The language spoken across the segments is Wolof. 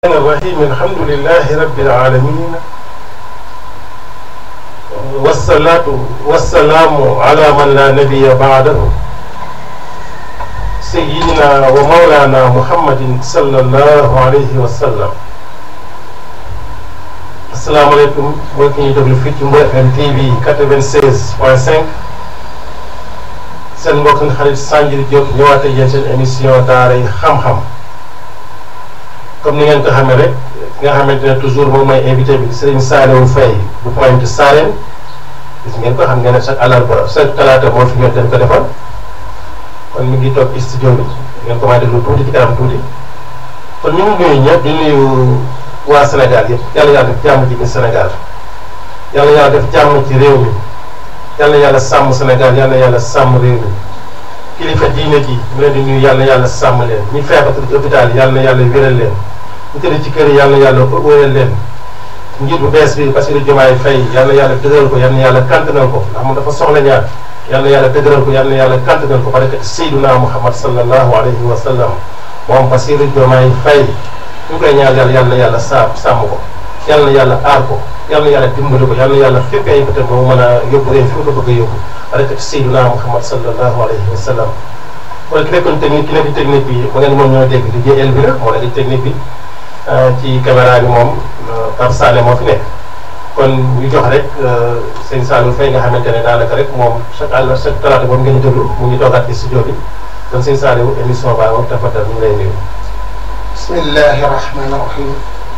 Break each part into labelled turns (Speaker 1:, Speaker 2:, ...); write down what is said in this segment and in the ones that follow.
Speaker 1: الرحيم الحمد لله رب العالمين والصلاة والسلام على من لا نبي بعده سيدنا ومولانا محمد صلى الله عليه وسلم. السلام عليكم mbokk ñi déglu fii ci Mbour FM TV 96.5 seen mbokk nga xarit Sanjiri Diop ñëwaat ak yéen seen émission daaray xam-xam comme ni ngeen ko xamee rek nga xamante ne toujours moom mooy invité bi Serigne Saliou Faye bu Pointe Sarène gis ngeen ko xam ngeen ne chaque àllarba chaque talaata moo fi ñëw dañ ko defal kon mi ngi toog studio bi ngeen ko may déglu tuuti ci kanam tuuti kon ñu ngi nuyu ñëpp di nuyu waa Sénégal yëpp yàlla yàlla def jàmm ci biir Sénégal yàlla yàlla def jàmm ci réew mi yàlla yàlla sàmm Sénégal yàlla yàlla sàmm réew mi kilifa diine ji mu leen di nuyu yàlla yàlla sàmm leen ñi feebar ci hôpital yàlla yàlla wéral leen ñu tëdd ci kër yi yàlla yàlla wéral leen njiit bu bees bi Bassirou Diomaye Faye yàlla yàlla dëgëral ko yàlla yàlla kantanal ko ndax moom dafa soxla ñaar yàlla yàlla dëgëral ko yàlla yàlla kantanal ko barkat Seydina Muhammad sallallahu alayhi wa sallam moom Bassirou Diomaye Faye ñu koy ñaan yàlla yàlla sàmm ko yàlla yàlla aar ko yàlla yàlla dimbali ko yàlla yàlla fépp ay bëtam ba mu mën a yóbbu réew fi mu ko bëgg a yóbbu barkat Seydina Muhammad sallallahu alayhi wa sallam wala ki nekkoon technique ki nekk technique bi ma ngeen moom ñoo dégg di JL bi la moo nekk technique bi ci caméra bi moom Pape Sané moo fi nekk kon ñu jox rek sëñ Saliou Faye nga xamante ne daanaka rek moom chaque talaata boobu ngeen déglu mu ngi toogaat ci studio bi kon sëñ Saliou émission baa moom tafaddal ñu ngi lay nuyu.
Speaker 2: bismillahi rahmani rahim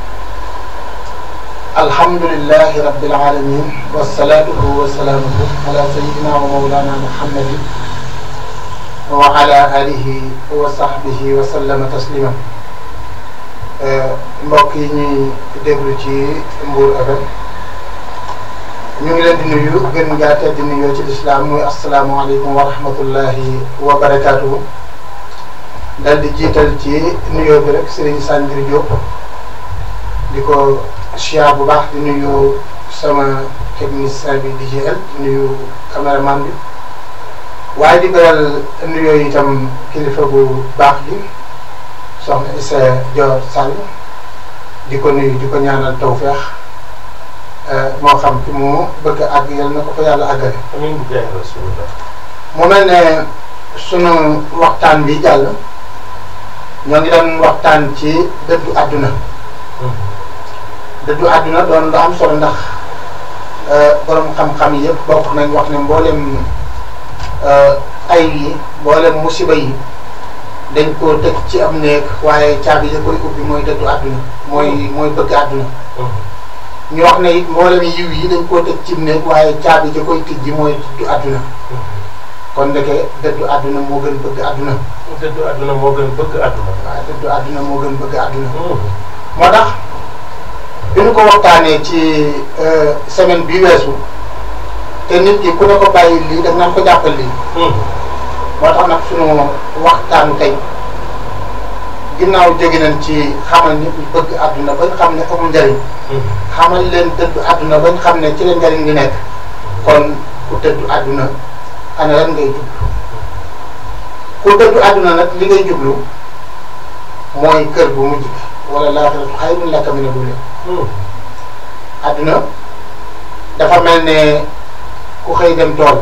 Speaker 2: alhamdulillahi rabbil alamin wassalatuhu wassalamuhu ala sayyidina wa mawlana muhammadin wa ala alihi wa sahbihi wa sallama taslima. mbokk yi ñuy déglu ci Mbour FM ñu ngi leen di nuyu gën ngaa tedd di nuyoo ci lislaam muy asalaamualeykum wa rahmatullahi wa barakaatuhu. dal di jiital ci nuyoo bi rek Serigne Sanjiri Diop di ko siyaar bu baax di nuyu sama technicien bi DJL di nuyu caméraman bi waaye di beral nuyoo itam kilifa bu baax gi soxna Issa Dior Sall di ko nuyu di ko ñaanal tawfeex moo xam fi mu bëgg a àgg yal na ko fa yàlla àggale.
Speaker 1: amiin bi jaay Rasulullah.
Speaker 2: mu mel ne sunu waxtaan bi jàll ñoo ngi doon waxtaan ci dëddu àdduna. dëddu àdduna doon lu am solo ndax borom xam-xam yi yëpp bokk nañ wax ne mboolem ay yi mboolem musiba yi. dañ koo tëj ci am néeg waaye caabi ya koy ubbi mooy dëddu àdduna mooy bëgg àdduna. ñu wax ne it mboolem yiw yi dañ koo tëj ci néeg waaye caabi ja koy tijji mooy dëddu àdduna. kon ndeke dëddu àdduna moo gën bëgg àdduna.
Speaker 1: dëddu àdduna moo gën bëgg àdduna.
Speaker 2: waaw dëddu àdduna moo gën bëgg àdduna. moo tax bi ñu ko waxtaanee ci semaine bi weesu te nit ki ku ne ko bàyyi lii da nga ko jàppal lii. moo tax nag sunu waxtaanu tey ginnaaw jóge nañ ci xamal nit ñi bëgg àdduna bañ xam ne amul njariñ. xamal leen dëddu àdduna bañ xam ne ci la njariñ li nekk. kon ku dëddu àdduna ana lan ngay jublu ku dëddu àdduna nag li ngay jublu mooy kër bu mujj bi wala laaxiratu xayrun laka mina dunya. àdduna dafa mel ne ku xëy dem tool.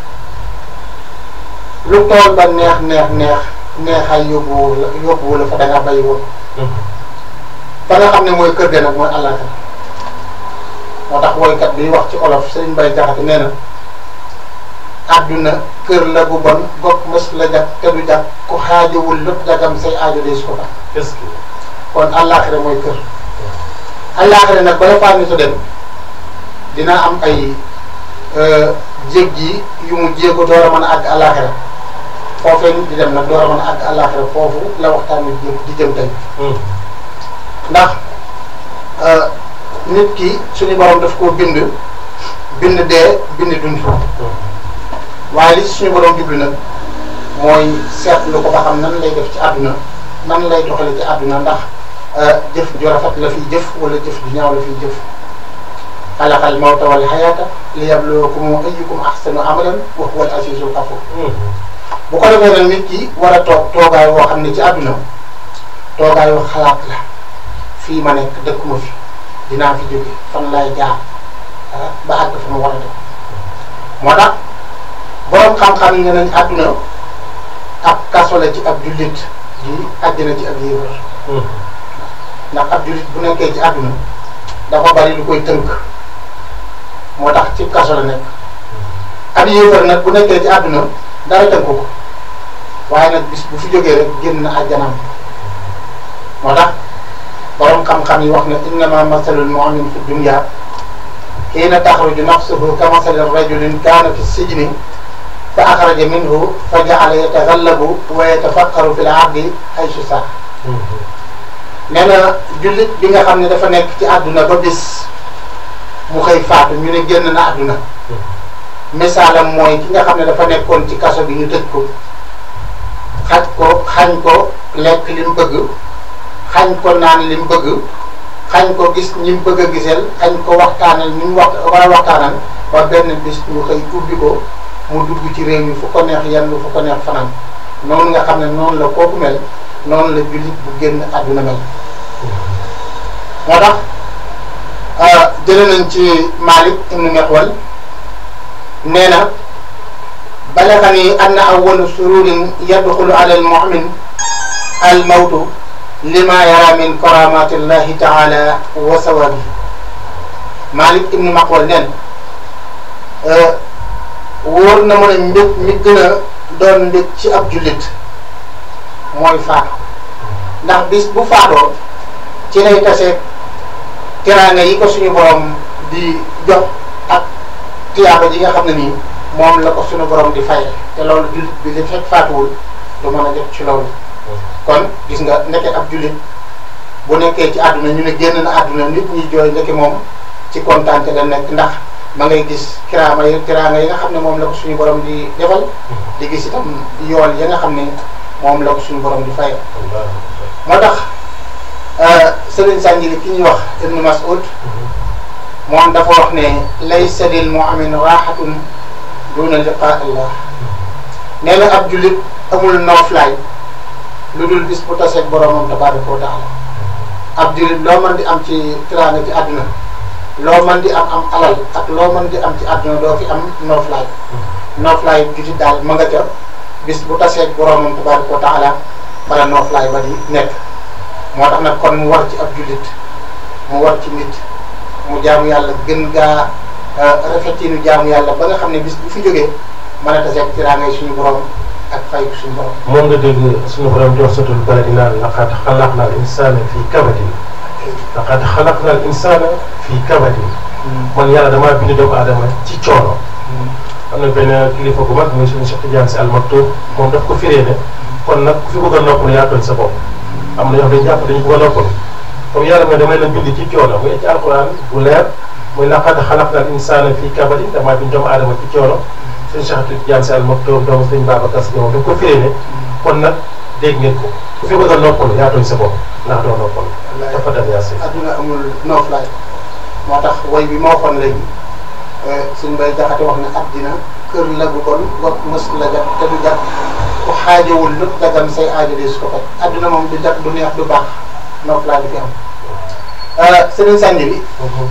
Speaker 2: lu tool ba neexay yóbbuwu la fa da nga bàyyi woon. fa nga xam ne mooy kër ga nag mooy àllaaxira. moo tax woykat bi wax ci olof Serigne Baye Jaxate nee na àdduna kër la bu bon gopp mës la jag te du jag ku xaajowul lépp jagam say aajo dee su ko tax.
Speaker 1: est-ce que
Speaker 2: kon àllaaxira mooy kër. àllaaxira nag bala faa nit a dem dina am ay jéggi yu mu jéego door a mën a àgg àllaaxira foofee nit di dem nag door a mën a àgg àllaaxira foofu la waxtaan wi di jëm tey. ndax nit ki suñu borom daf koo bind dee bind dund. waaye li suñu borom jublu nag mooy seetlu ko ba xam nan lay def ci àdduna nan lay doxale ci àdduna ndax jëf ju rafet la fiy jëf wala jëf ju ñaaw la fiy jëf. xalaqal mawta wal hayaata liyabluwakum ayyukum ahsanu amalan wa huwal azizul ghafuur. bu ko defee nag nit ki war a toog toogaay woo xam ne ci àdduna toogaayu xalaat la fii ma nekk dëkkuma fi dinaa fi jóge fan lay jaar ba àgg fa ma war a def moo tax borom xam-xam yi ne nañ àdduna ab kaso la ci ab jullit di àddina ci ab yéefar ndax ab jullit bu nekkee ci àdduna dafa bari lu koy tënk moo tax ci kaso la nekk ab yéefar nag bu nekkee ci àdduna dara tënk ko waaye nag bis bu fi jógee rek génn na àjjanaam moo tax borom xam-xam yi wax ne innama masalul mu'min fi dunya hiina taxruju nafsuhu ka masali rajulin kaana fi sijni fa axraja minhu fa jaala yatagallabu wa yatafakkaru fi l ardi haysu saa nee na jullit bi nga xam ne dafa nekk ci àdduna ba bis mu xëy faatu ñu ne génn na àdduna misaalam mooy ki nga xam ne dafa nekkoon ci kaso bi ñu tëj ko xañ ko lekk li mu bëgg xañ ko naan li mu bëgg xañ ko gis ñi mu bëgg a giseel xañ ko waxtaanal ñi mu war a waxtaanal ba benn bis ñu xëy ubbi ko mu dugg ci réew mi fu ko neex yenn fu ko neex fanaan noonu nga xam ne noonu la kooku mel noonu la jullit bu génn àdduna mel moo tax jële nañ ci Malik ibn Mexwal nee na balaxani anna awwalu sururin yadxulu ala al mu'min al mawtu lima yara min karamatillahi taala wa sawabi Malik ibn Mexwal neen wóor na ma ne mbég mi gën a doon mbég ci ab jullit mooy faatu ndax bis bu faatoo ci lay tase teraanga yi ko suñu borom di jox ak tiyaaba ji nga xam ne nii moom la ko suñu borom di faye te loolu jullit bi li fekk faatuwul du mën a jot ci loolu kon gis nga ndeke ab jullit bu nekkee ci àdduna ñu ne génn na àdduna nit ñi jooy ndeke moom ci kontaante la nekk ndax ma ngay gis teraanga yi nga xam ne moom la ko suñu borom di defal di gis itam yool yi nga xam ne moom la ko suñu borom di faye moo tax Sëriñ Sanjili ki ñuy wax Ibn Mas'ud moom dafa wax ne laysa lil mu'min raaxatun duna liqaa Allah nee na ab jullit amul nooflaay lu dul bis bu taseeg boromam tabaaraka wa taala ab jullit loo mën di am ci teraanga ci àdduna loo mën di am alal ak loo mën di am ci àdduna doo fi am nooflaay jullit daal ma nga ca bis bu taseeg boromam tabaaraka wa taala bala nooflaay ba di nekk moo tax nag kon mu war ci ab jullit mu war ci nit mu jaamu yàlla gën gaa rafetinu jaamu yàlla ba nga xam ne bis bu fi jógee mën a taseeg teraangay suñu borom ak fay ko suñu borom.
Speaker 1: moom nga dégg suñu borom jox satul bala di naan laqad xalaqna al insana fii kabadin laqad xalaqna al insana fii kabadin man yàlla damaa bind doomu aadama ci coono. am na benn kilifa gu mag muy suñu Cheikh Tidiane Sy Al Maktoum moom daf ko firee ne kon nag ku fi bëgg a noppalu yaa tooñ sa bopp. am na ñoo xam dañu jàpp dañu bëgg a noppalu comme yàlla mooy damay la bind ci coono muy ci alquran bu leer muy laqad xalaqna al insana fii kabadin damaa bind doomu aadama ci coono. suñu Cheikh Tidiane Sy Al Maktoum doomu Sëriñ Babacar Sy moom daf ko firee ne kon nag dégg ngeen ko ku fi bëgg a noppalu yaa tooñ sa bopp ndax doo noppalu. dafa dem yaa si.
Speaker 2: adduna amul nooflaay moo tax woy bi moo waxoon léegi suñu bay jaxate wax ne addina kër la bu kon gox mës la jàpp te du jàpp ku xaajowul lu dagam say aajo di su ko faj adduna moom du jàpp du neex du baax nooflaay du fi am. Sëriñ Sanjili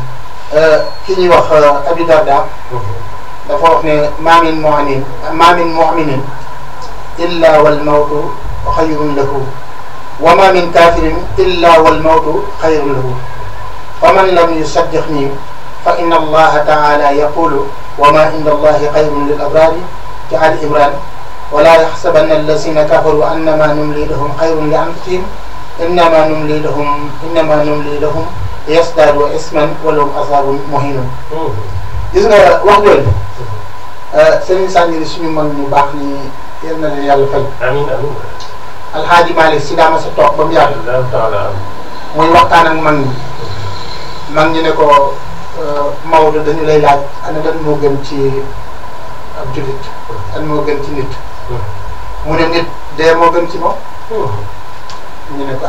Speaker 2: ki ñuy wax Abi Darda dafa wax ne maa min mu'minin illa wal mawtu xayrun lahu wa ma min kafirin illa wal mawtu xayrun lahu wa man lam yusaddiqni fa inna allaha taala yaqulu wa ma inda allahi xayrun lil abrari ci Ali Imran wala yaxsabanna allazina kafaru annama numli lahum xayrun li anfusihim innama numli lahum yasdaadu isman wa lahum azaabun muhiinun. gis nga wax jooju Sëriñ Sanjili suñu mag ñu baax ni yal na leen yàlla fay.
Speaker 1: amiin amiin.
Speaker 2: Alxaaji Maalik Si daama sa toog ba mu yàgg. muy waxtaan ak mag ñi ne ko Maodo dañu lay laaj ana dan moo gën ci ab jullit an moo gën ci nit. mu ne nit dee moo gën ci moom. ñu ne ko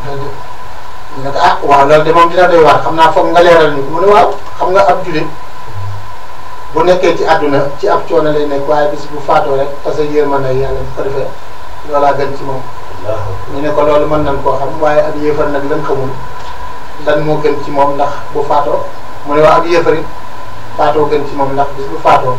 Speaker 2: waaw loolu de moom dina doy waar xam naa foog nga leeral ni mu ne waaw xam nga ab jullit bu nekkee ci àdduna ci ab coono lay nekk waaye bis bu faatoo rek parce que yërmande yàlla bu ko defee loolaa gën ci moom. ñu ne ko loolu mën nañ koo xam waaye ab yéefar nag lañ xamul lan moo gën ci moom ndax bu faatoo mu ne waa ab yéefar it faatoo gën ci moom ndax bis bu faatoo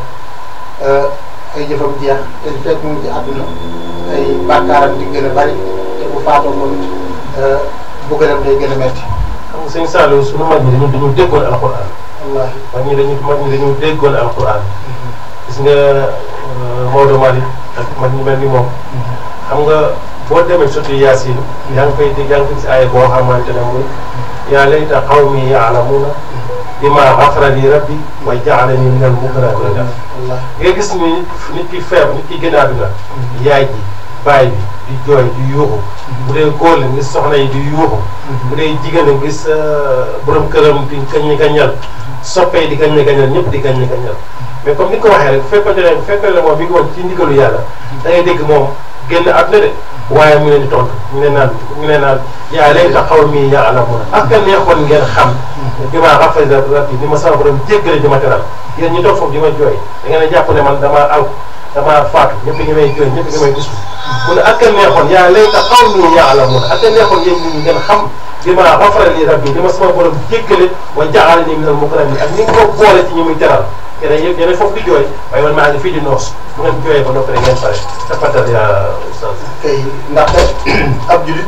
Speaker 2: ay jëfam jeex te fekk mu ngi ci àdduna ay bàkkaaram di gën a bari te bu faatoo moom buggalam day gën a metti.
Speaker 1: xam nga sëñ Saliou sunu mag ñi dañu déggoon alxuraan.
Speaker 2: wallaahi
Speaker 1: mag ñi dañu déggoon alxuraan. gis nga Maodo Malick ak mag ñi mel ni moom. xam nga boo demee surtout Yaasin. yaa ngi koy dégg yaa ngi koy gis ay boo xamante ne muy. yaa layta qawmi ya'lamuuna bimaa ghafara li rabbi wa ja'alani minal mukramiin. nga gis ni nit ki feeb nit ki gën a àdduna. yaay ji baay bi di jooy di yuuxu. bu dee góor la gis soxna yi di yuuxu. bu dee jigéen a gis borom këram di gaññi gaññal. soppee di gaññi gaññal ñëpp di gaññi gaññal. mais comme ni ko waxee rek bu fekkoon ne moom mi ngi woon ci ndigalu yàlla da ngay dégg moom génn àdduna de waaye mu leen di tontu ñu ne naan yaa layta qawmi ya'lamuuna ak a neexoon ngeen xam. bimaa ghafara rabbi ni ma sama borom jéggale di ma teral yéen ñi toog foofu di ma jooy da ngeen a jàpp ne man damaa faatu ñëpp ngi may jooy ñëpp ngi may gisu mu ne ak a neexoon yaa layta qawmi ya'lamuuna ak a neexoon yéen nit ñi ngeen xam bimaa ghafara li rabbi ni ma sama borom jéggale wa ja'alani minal mukramiin ak ni nga ko boole ci ñi muy teral yéen foofu di jooy waaye man maa ngi fii di noos bu ngeen jooyee ba noppi rek ngeen pare tafatal yaa oustaz.
Speaker 2: kay ndaxte ab julit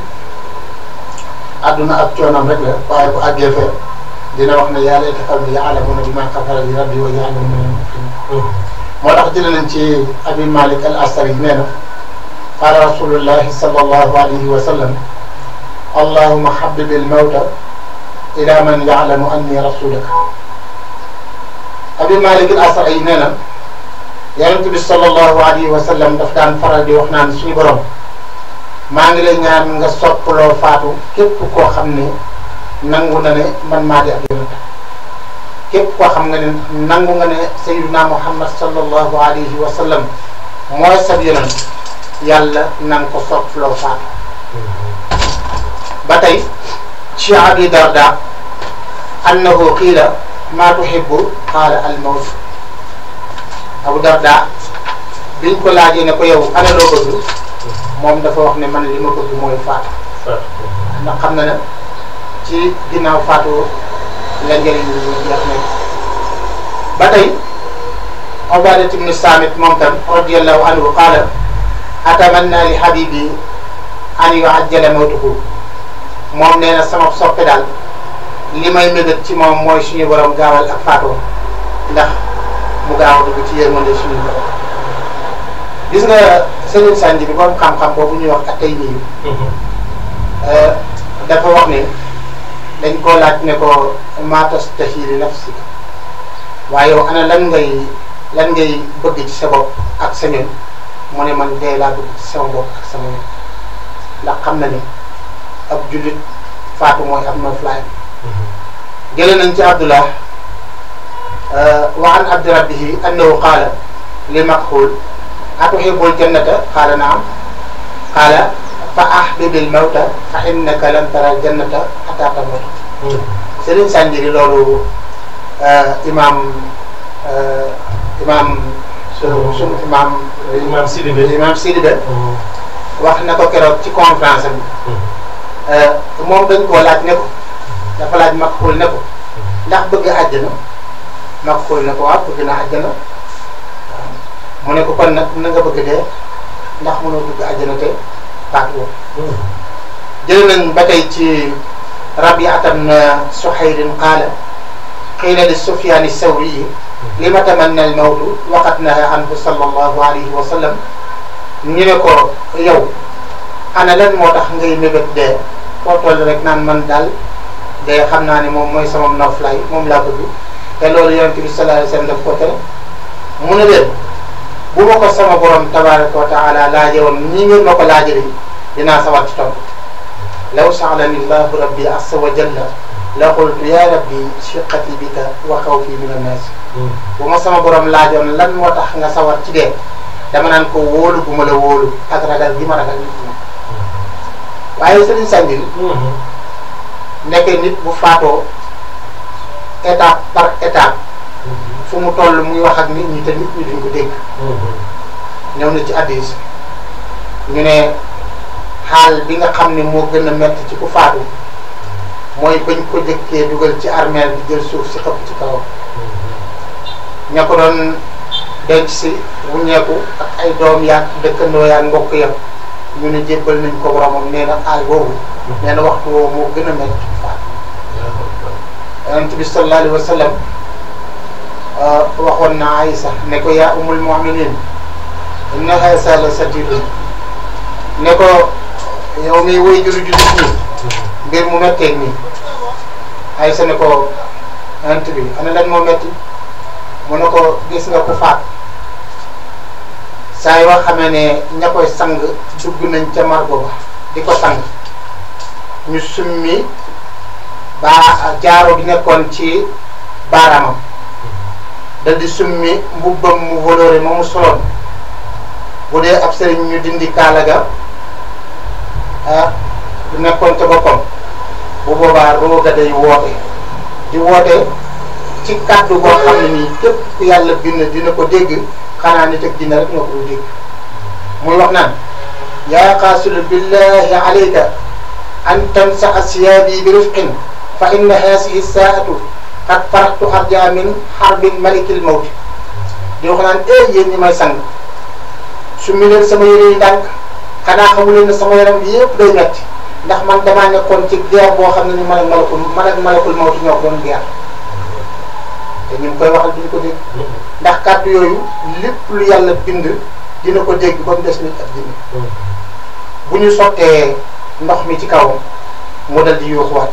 Speaker 2: àdduna ak coonam rek la waaye bu àggee fee dina wax ne yaa layta qawmi ya'lamuuna bimaa ghafara li rabbi wa ja'alani minal mukramiin. moo tax jëlee nañ ci Abi Malik al Asari nee na qaala rasulullahi sallallahu alayhi wa sallam allahumma habbib al mawta ila man ya'lamu anni rasuluka. Abi Malik al Asari nee na yonent bi sallallahu alayhi wa sallam daf daan faral di wax naan suñu borom maa ngi lay ñaan nga soppaloo faatu képp koo xam ne nangu na ne man maa di ab yonent képp koo xam nga ne nangu nga ne sayyiduna Muhammad sallallahu alayhi wa sallam mooy sab yonent yàlla na nga ko soppaloo faatu. ba tey ci Abi Darda annahu qiila maa tuhibbu qaala al mawt. Abu Darda biñ ko laajee ne ko yow ana loo bëgg moom dafa wax ne man li ma bëgg mooy faatu. ndax xam na ne ci ginnaaw faatu la njëriñ li ñu jeex nekk. ba tey Ubaadatu ibnu Saamit moom tam radiyallahu anhu qaala atamanna li habibi an yu'ajjala mawtuhu. moom nee na sama soppe daal li may mébét ci moom mooy suñu borom gaawal ak faatoo ndax mu gaaw a dugg ci yërmande suñu borom. gis nga Sëriñ Sanji bi borom xam-xam boobu ñuy wax ak tey nii dafa wax ne dañ koo laaj ne ko maa tastahi li nafsika waaye yow ana lan ngay bëgg ci sa bopp ak sa ñoñ mu ne man dee laa bëgg ci sama bopp ak sama ñoñ ndax xam na ni ab jullit faatu mooy ab noflaay. jëlee nañ ci Abdullah wa an abdi rabbihi annahu qaala li Makxuul atuhibbul jannata qaala naam qaala fa ahbibil mawta fa innaka lan taral jannata hattaa tamuuta. Serigne Sanjiri loolu imaam Sidibé wax na ko keroog ci conférence bi. moom dañ koo laaj ne ko dafa laaj Makxuul ne ko ndax bëgg àjjana Makxuul ne ko waaw bëgg naa àjjana waaw mu ne ko kon nag na nga bëgg dee ndax mënoo bëgg àjjana te faatu woo. jël nañ ba tey ci Rabi'ata ibn Suhayr qaala qiila li Sufyaan as-Sawri lima tamanna al-mawtu wa qad nahaa anhu sallallahu alayhi wa sallam. ñu ne ko yow ana lan moo tax ngay mébét dee foo toll rek naan man daal dee xam naa ne moom mooy sama noflaay moom laa bëgg te loolu yonent bi sallallahu alayhi wa sallam daf ko tere. mu ne leen bu ma ko sama borom tabaraka wa taala laaje woon ñi ngeen ma ko laajee dinaa sawar ci tontu. law sa'alani llahu rabbi azza wa jalla la qultu ya rabbi shiqqati bika wa xawfi min annaas. bu ma sama borom laajoon lan moo tax nga sawar ci dee dama naan ko wóolu bu ma la wóolu ak ragal gi ma ragal nit ñi. waaye Serigne Sanjiri nekk nit bu faatoo étape par étape fu mu toll muy wax ak nit ñi te nit ñi duñ ko dégg. ñëw na ci hadiis ñu ne xaal bi nga xam ne moo gën a metti ci ku faatu mooy bañ ko jëkkee dugal ci armeel bi jël suuf si xëpp ci kawam ña ko doon denc si wuññeeku ak ay doom yaag dëkkandoo yaag mbokk ya ñu ne jébbal nañ ko boromam nee na aay boobu nee na waxtu woowu moo gën a métti faat yonent bi sallallahu alayhi wa sallam waxoon na Aïsa ne ko yaa umul mu'minin inna haza la sadidun ne ko yow mi woy juru jullit ñi mbir mu metteeg nii Aïsa ne ko yonent bi ana lan moo metti mu ne ko gis nga ko faat saa yoo xamee ne ña koy sang dugg nañ ca margo ba di ko sang ñu summi jaaro bi nekkoon ci baaraamam dal di summi mbubbam mu voloré ma mu soloon bu dee ab sëriñ ñu dindi kaala ga du nekkoon ca boppam bu boobaa rooga day woote di woote ci kàddu boo xam ne nii képp ku yàlla bind dina ko dégg xanaa nit ak dina rek ñoo ko dégg muy wax naan yaa qaasidu billahi alayka an tansa siyaabi bi rifqin fa inna haasihi saatu qad faraqtu arja min xarbin malikil mawti di wax naan yéen ñi may sang su mi leen sama yére yi ndànk xanaa xamu leen ne sama yaram bi yëpp day metti ndax man damaa nekkoon ci guerre boo xam ne ni man ak malakul mawti ñoo ko doon guerre te ñu ngi koy waxal duñu ko dégg ndax kàddu yooyu lépp lu yàlla bind dina ko dégg ba mu des nit ak jinne bu ñu sottee ndox mi ci kawam mu dal di yuuxuwaat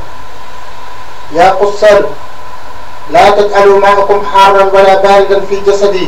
Speaker 2: yaa qussaadu laa taj'alu maa'akum haaran wala baaridan fi jasadi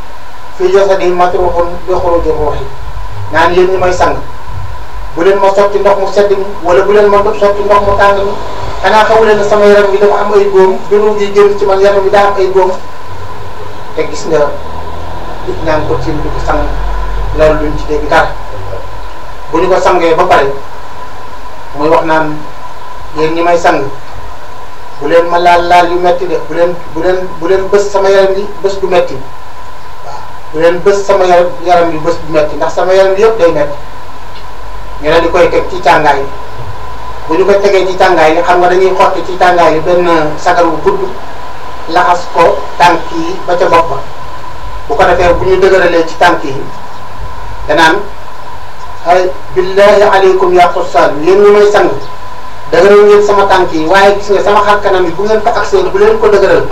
Speaker 2: matruhun bi xuruji ruuhi naan yéen ñi may sang bu leen ma sotti ndox mu sedd mi wala bu leen ma sotti ndox mu tàng mi xanaa xamu leen ne sama yaram bi dafa am ay góom biru gi génn ci man yaram bi daa am ay góom te gis nga nit ñaan ko ci di ko sang loolu duñ ci dégg dara bu ñu ko sangee ba pare muy wax naan yéen ñi may sang bu leen ma laal yu metti de bu leen bës sama yaram bi bës du metti waaw bu leen bës sama yaram bi bës du metti ndax sama yaram bi yëpp day metti ñu ne di koy teg ci càngaay yi bu ñu ko tegee ci càngaay yi xam nga dañuy xotti ci càngaay yi benn sagar bu gudd laxas ko tànk yi ba ca bopp ba bu ko defee bu ñu dëgëralee ci tànk yi danaan ay billahi aleykum ya xussaan yéen ñi may sang dëgëral ngeen sama tànk yi waaye gis nga sama xar kanam yi bu ngeen ko accès bu leen ko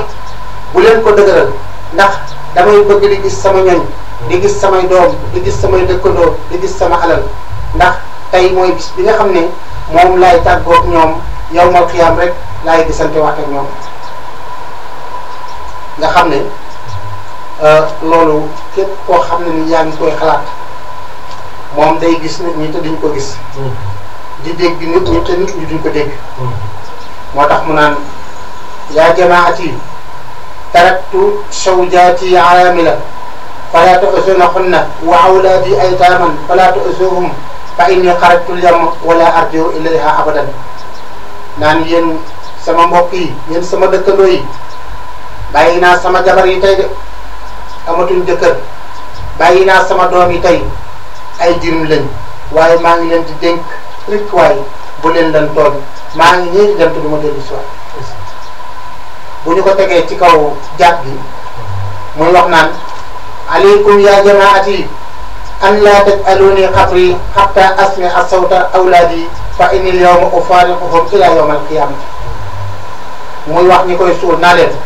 Speaker 2: dëgëral ndax damay bëgg di gis sama ñoñ di gis samay doom di gis samay dëkkandoo di gis sama alal ndax tey mooy bis bi nga xam ne moom laay tàggoog ñoom yawmal xiyaam rek laay gisante waat ak ñoom nga xam ne loolu képp koo xam ne ni yaa ngi koy xalaat moom day gis nit ñi te duñ ko gis di dégg nit ñi te nit ñi duñ ko dégg moo tax mu naan yaa jamaati taraktu shawjaati aamila fala tu'zunahunna wa awlaadi aytaaman fala tu'zuhum fa inni xarajtu al-yawma wala arji'u ilayha abadan naan yéen sama mbokk yi yéen sama dëkkandoo yi bàyyi naa sama jabar yi tey de amatuñ jëkkër bàyyi naa sama doom yi tey ay jirim lañ waaye maa ngi leen di dénk rek waaye bu leen leen tooñ maa ngi ñii di dem te du ma dellu si waat bu ñu ko tegee ci kaw jaat bi muy wax naan aleykum ya jamaati an laa taj'aluni qabri hatta asmi'a sawta awlaadi fa inni al-yawma ufaariquhum ila yawm al-qiyamati muy wax ñi koy suul naa leen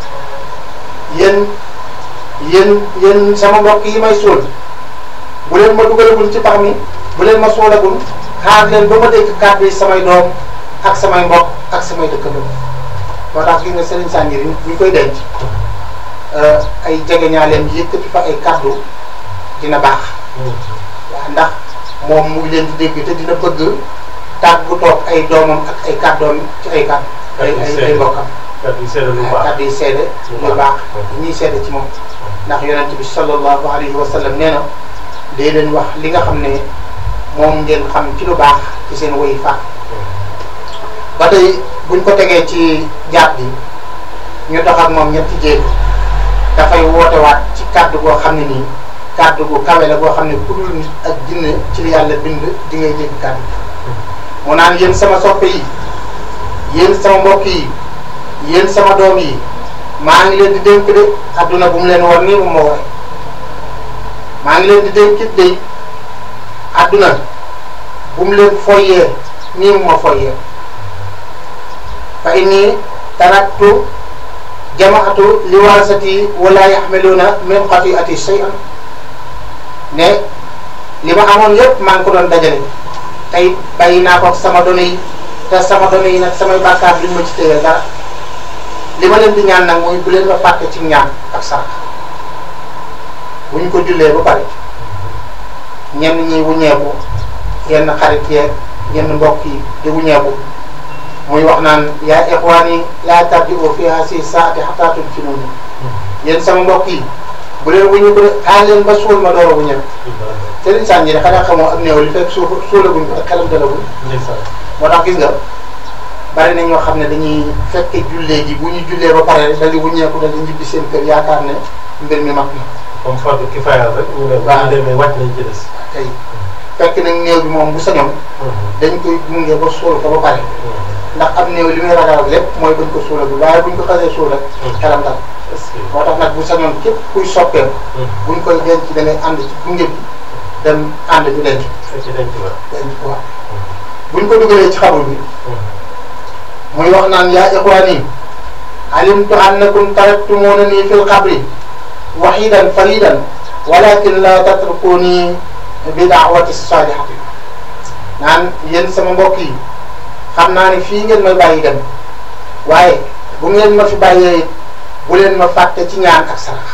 Speaker 2: yéen sama mbokk yi may suul bu leen ma dugalagul ci pax mi bu leen ma suulagul xaar leen ba ma dégg kàddu yi samay doom ak samay mbokk ak samay dëkkandoo moo tax gis nga Serigne Sandiari ñu koy denc ay jegeñaaleem yëkkati fa ay kàddu dina baax. waaw ndax moom mu ngi leen di dégg te dina bëgg tàggu toog ay doomam ak ay kàddoom ci ay kàddu. ay mbokkam.
Speaker 1: kàddu yi seede lu baax
Speaker 2: kàddu yi seede lu baax ñuy seede ci moom. ndax yonent bi sallallahu alayhi wa sallam nee na dee leen wax li nga xam ne moom ngeen xam ci lu baax ci seen woy faat ba tey buñ ko tegee ci jaat bi ñu dox ak moom ñetti jéego dafay woote waat ci kàddu goo xam ne nii kàddu gu kawe la goo xam ne ku dul nit ak jinne ci li yàlla bind di ngay dégg kàddu mu naan yéen sama soppe yi yéen sama mbokk yi yéen sama doom yi maa ngi leen di dénk de adduna bu mu leen war nii bu ma war maa ngi leen di dénk it de adduna bu mu leen foyee nii mu ma foyee fa inni taraktu jamaatu liwaasati wala yaxmiluuna min xatiati shay'an ne li ma amoon yëpp maa ngi ko doon dajale tey bàyyi naa ko ak sama dono yi te sama dono yi nag samay bàkkaar duñ ma ci téye dara li ma leen di ñaan nag mooy bu leen ma fàtte ci ñaan ak sarax bu ñu ko jullee ba pare ñenn ñi wuñeeku yenn xarit yeeg yenn mbokk yi di wuñeeku muy wax naan yaa ixwaani laa tarji'u fi haasi saati hattaa tudfinuuni yéen sama mbokk yi bu leen wuñu ko xaar leen ba suul ma door a wuñeeku Serigne Sane de xanaa xamoo ak néew li fekk suulaguñ ko ak xelam dalagul moo tax gis nga bari na ñoo xam ne dañuy fekke jullee ji bu ñu jullee ba pare dali wuñeeku dali njibbi seen kër yaakaar ne mbir mi mag na
Speaker 1: comme fardu kifaaya rek ñu ne demee wàcc nañ ci des
Speaker 2: tey fekk nag néew bi moom bu sañoon dañ koy gunge ba suul ko ba pare ndax am néew li muy ragal lépp mooy buñ ko suulagul waaye buñ ko xasee suul rek xelam dal moo tax nag bu sañoon képp kuy soppeem buñ koy denc da ngay ànd ci gunge bi dem ànd ñu denc denc waaw buñ ko dugalee ci xabru bi muy wax naan yaa ixwaani alimtu annakum taraktumuni fil qabri wahidan faridan walakin la tatrukuni bi da'wati salihati naan yéen sama mbokk yi xam naa ne fii ngeen may bàyyi dem waaye bu ngeen ma fi bàyyee bu leen ma fàtte ci ñaan ak sarax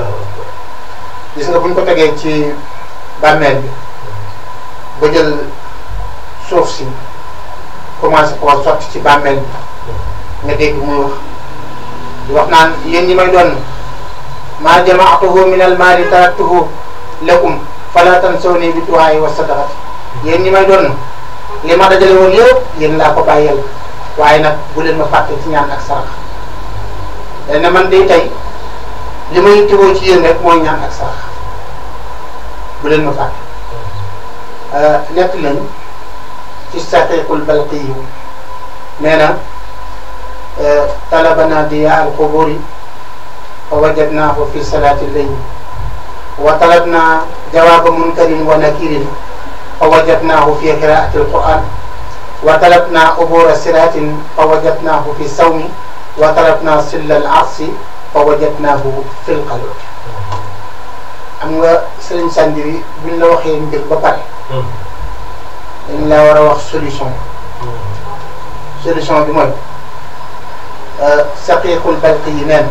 Speaker 2: gis nga buñ ko tegee ci bàmmeel bi ba jël suuf si commencé koo sotti ci bàmmeel bi nga dégg muy wax di wax naan yéen ñi may doon maa jamaatuhu min al maali taraktuhu lakum fala tansawni bi du'aa'i wa sadaqati yéen ñi may doon li ma dajale woon yëpp yéen laa ko bàyyeel waaye nag bu leen ma fàtte ci ñaan ak sarax dañ ne man de tey li ma yittewoo ci yéen rek mooy ñaan ak sarax bu leen ma fàtte nekk lañ ci saqiiqul balqi nee na talabana diya al quburi fa wajadnaahu fi salaati layl wa talabna jawaaba munkarin wa nakirin fa wajadnaahu fi qiraati alquran wa talabna ubura siratin fa wajadnaahu fi sawmi wa talabna silla al arsi fa wajadnaahu fi lqalbi am nga Serigne Sandiri buñ la waxee mbir ba pare dañ la war a wax solution bi mooy saqiiqul balqi yi neen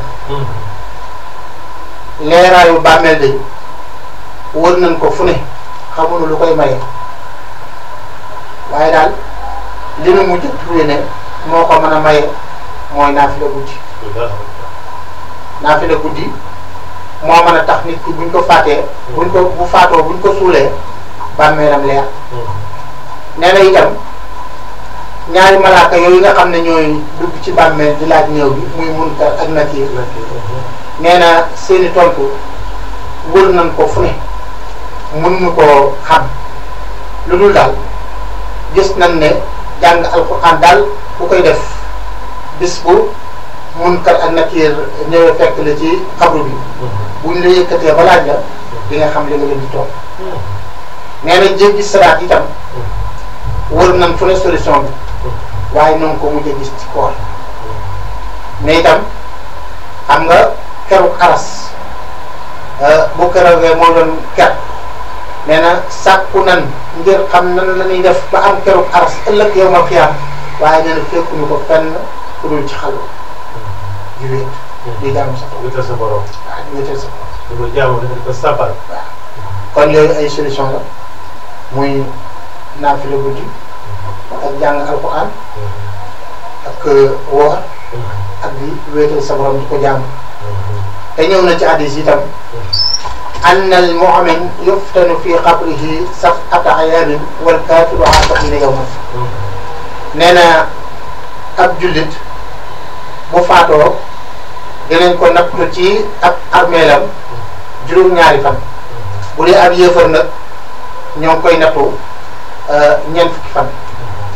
Speaker 2: leeraayu bàmmeel de wër nañ ko fu ne xamuñu lu koy maye waaye daal li nu mujj trouvé ne moo ko mën a maye mooy naafila guddi naafila guddi moo mën a tax nit ki buñ ko fàttee bu faatoo buñ ko suulee bàmmeelam leer nee na itam ñaari malaaka yooyu nga xam ne ñooy dugg ci bàmmeel di laaj néew bi muy Munkar ak Nakiir nee na seeni tontu wër nañ ko fu ne mën nu koo xam lu dul daal gis nañ ne jàng alquran daal ku koy def bis bu Munkar ak Nakiir ñëwee fekk la ci xabru bi buñ la yëkkatee ba laaj la di nga xam li nga leen di toog nee na jéggi siraat itam wër nañ fu ne solution bi waaye noonu ko mujj a gis ci koor mais itam xam nga keru aras bu keroogee moo doon ker nee na sàkku nan ngir xam nan la ñuy def ba am keru aras ëllëg yow ma xiyaam waaye nee na fekkuñu ko fenn ku dul ci xalwa di wéet di jaamu sa borom
Speaker 1: wéetal sa borom
Speaker 2: waaw di wéetal sa borom
Speaker 1: di ko jaamu di ko sàppal
Speaker 2: waaw kon yooyu ay solution la muy naafila guddi ak jàng alquran ak woor ak di wéetal sa borom di ko jaamu te ñëw na ci hadiis itam anna al mu'min yuftanu fi qabrihi sab'ata ayaamin wal kaafiru arba'iina yawman nee na ab jullit bu faatoo dinañ ko nattu ci ab armeelam juróom-ñaari fan bu dee ab yéefar nag ñoo ngi koy nattu ñeent fukki fan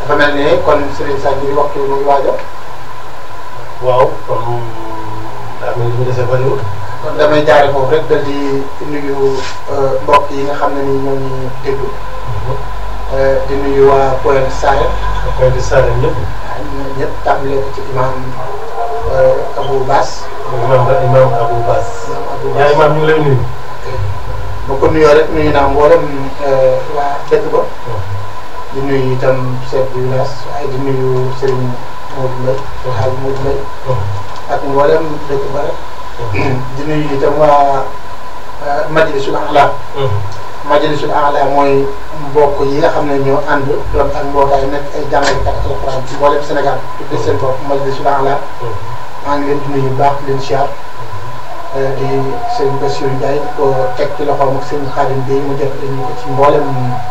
Speaker 2: dafa mel ne kon Serigne Sadji waxtu mu ngi waaj a.
Speaker 1: waaw kon daa mel ni ñu dese bariwul.
Speaker 2: kon damay jaare foofu rek dal di nuyu mbokk yi nga xam ne ni ñoo ñu déglu. di nuyu waa Pointe Sarène.
Speaker 1: Pointe Sarène ñëpp.
Speaker 2: waaw ñoom ñëpp tàmbale ko ci imam Abou Bass.
Speaker 1: imam Abou Bass. yaa imam ñu ngi lay nuyu.
Speaker 2: boo ko nuyoo rek nuyu naa mboolem waa dëkk ba. di nuyu itam chef du village waaye di nuyu Serigne Modou Mbaye Alhaji Modou Mbaye ak mboolem dëkk ba rek. di nuyu itam waa Majlisul A'la. Majlisul A'la mooy mbokk yi nga xam ne ñoo ànd doon ak mbootaay nekk ay jàngalekat alxuraan ci mboolem Sénégal tuddee seen bopp Majlisul A'la. maa ngi leen di nuyu bu baax di leen siyaar di sëñ Bassirou Ndiaye di ko teg ci loxoom ak sëñ Khadim Bey mu jot dañu ko ci mboolem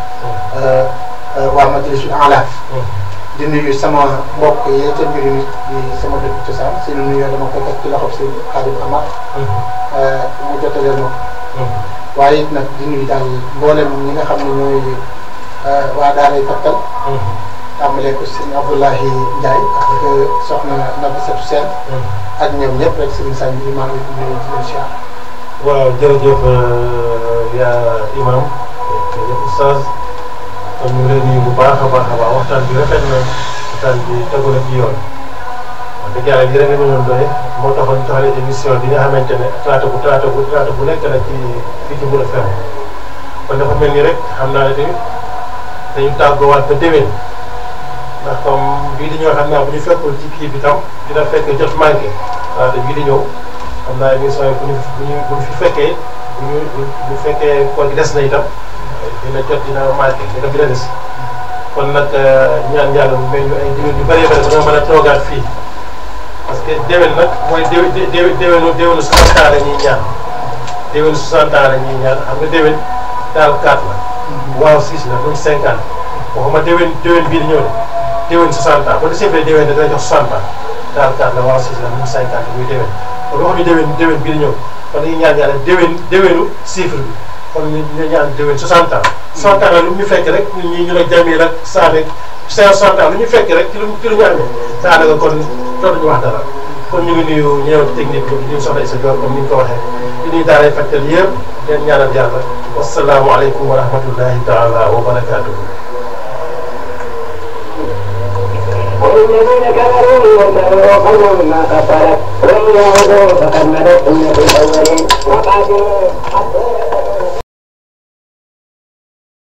Speaker 2: waa Majlisul A'la. di nuyu sama mbokk yi ca mbir mi di sama dëkk cosaan seen nuyoo dama koy teg ci loxoom sëñ Khadim Amar mu jotalee ma ko. waaye it nag di nuyu daal mboolem ñi nga xam ne ñooy waa Daaray Kattal. tàmbalee ko sëñ Abdoulahi Ndiaye ak soxna Nabissatou Sène ak ñoom ñëpp rek sëñ Sañ bi maa ngi nuyu di leen siyaar.
Speaker 1: waaw jërëjëf yaa imam jërëjëf oustaz kon ñu ngi lay nuyu bu baax a baax waxtaan bi rafet na waxtaan bi tegu na ci yoon wax dëgg yàlla lii rek la ñu doon doy moo taxoon ñu taxalee émission bi nga xamante ne talaata bu nekk la ci fii ci Mbour FM kon dafa mel ni rek xam naa ne tamit dañu tàggoowaat ba déwén. ndax comme bii di ñëw xam naa bu ñu fekkul ci kii bi tam dina fekk jot manqué waaw te bii di ñëw xam naa émission yi bu ñu fi fekkee bu fekkee koor gi des na itam dina jot dina manqué dina des kon nag ñaan yàlla mu mel ñu ay déwén yu bëree bëri ba nga mën a toogaat fii parce que déwén nag mooy déwénu 60 ans la ñuy ñaan déwénu 60 ans la ñuy ñaan xam nga déwén daal 4 la waaw 6 la muy 50 waxuma déwén bii di ñëw de déwén 60 ans ba desee fee déwén dina jox 60 ans daal 4 la waaw 6 la muy 50 muy déwén kon waxuñu déwén bii di ñëw kon dañuy ñaan yàlla déwénu chiffre bi kon ñu ñaan déwén 60 ans 60 ans lu ñu fekk rek ñu la jamee rek saa rek 60 ans lu ñu fekk rek ci lu ñu amee saa naka kon dootuñu wax dara kon ñu ngi nuyu ñëw technique bi ñu soxla sa joor comme ni ñu ko waxee di nuyu Daaray Fajtal yëpp leen ñaanal yàlla wasalaamualeykum wa rahmatullahi taala wa barakaatuhu.
Speaker 3: والذين كفروا وكفروا قوم ما كفرت وإن يعودوا فقد مدت سنة الأولين وقاتلوا حتى